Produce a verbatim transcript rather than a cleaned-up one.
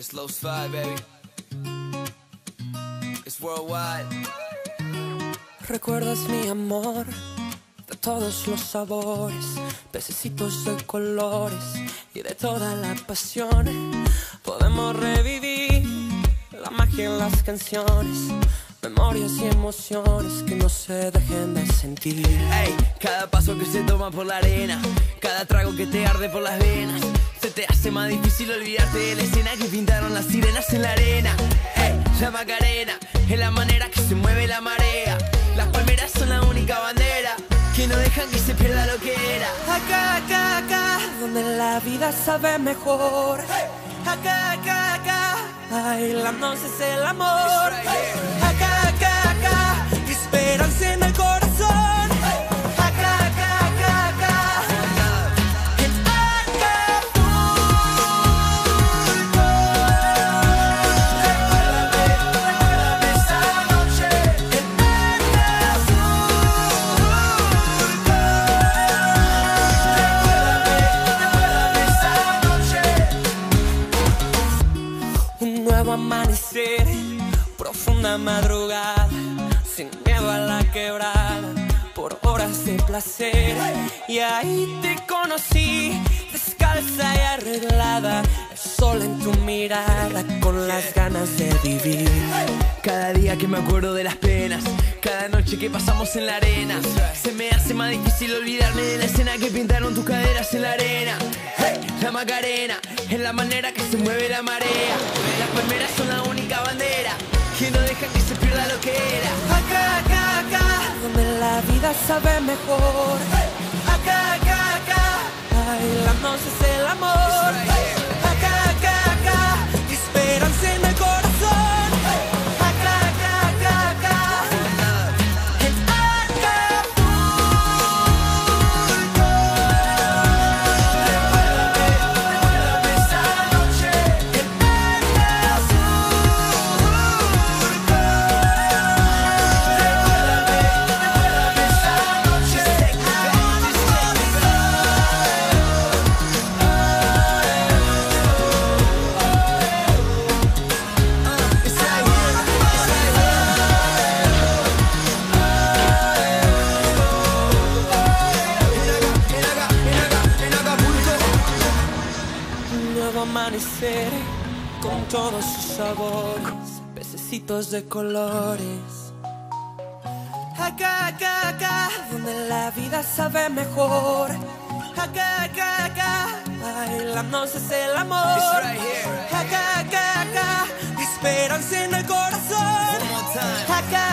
It's Los Five, baby. It's worldwide. Recuerdas mi amor de todos los sabores, pececitos de colores y de toda la pasión. Podemos revivir la magia en las canciones, memorias y emociones que no se dejen de sentir. Ey, cada paso que se toma por la arena, cada trago que te arde por las venas, se te hace más difícil olvidarte de la escena que pintaron las sirenas en la arena. Ey, la Macarena es la manera que se mueve la marea. Las palmeras son la única bandera que no dejan que se pierda lo que era. Acá, acá, acá, donde la vida sabe mejor. Acá, acá, acá, bailando es el amor. Acá, acá, acá, esperanza en el corazón. Acá, acá, acá, acá, en Acapulco. Recuérdame esa noche en Acapulco. Recuérdame esa noche. Un nuevo amanecer, profunda madrugada, sin miedo a la quebrada, por horas de placer. Y ahí te conocí, descalza y arreglada, el sol en tu mirada, con las ganas de vivir. Cada día que me acuerdo de las penas, cada noche que pasamos en la arena, se me hace más difícil olvidarme de la escena que pintaron tus caderas en la arena. Hey, la Macarena es la manera que se mueve la marea. Las palmeras son la única bandera que no deja que se pierda lo que era. Acá, acá, acá, donde la vida sabe mejor. Acá, acá, acá, bailando es el amor. Acá, acá, acá, esperanza en el corazón. Acá, acá, acá, acá, en Acapulco. Recuérdame, recuérdame esa noche en Acapulco. Recuérdame, recuérdame esa noche en Un nuevo amanecer con todos sus sabores, pececitos de colores. Acá, acá, acá, donde la vida sabe mejor. Acá, acá, acá, bailando es el amor. Acá, acá, acá, esperanza en el corazón. Acá,